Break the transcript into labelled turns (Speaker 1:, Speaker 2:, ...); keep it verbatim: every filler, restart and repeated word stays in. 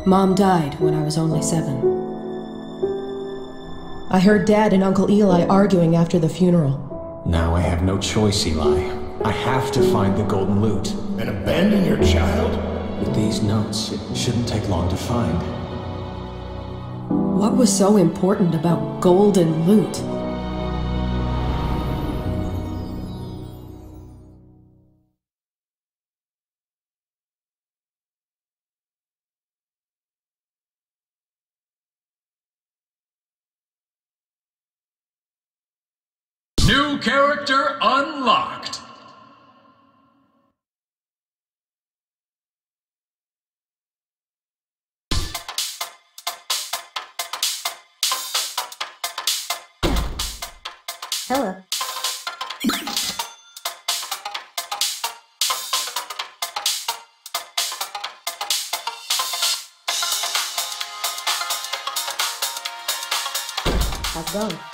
Speaker 1: Mom died when I was only seven. I heard Dad and Uncle Eli arguing after the funeral.
Speaker 2: Now I have no choice, Eli. I have to find the golden loot.
Speaker 3: And abandon your child?
Speaker 2: With these notes, it shouldn't take long to find.
Speaker 1: What was so important about golden loot?
Speaker 4: New character unlocked!
Speaker 5: Hello. How's it going?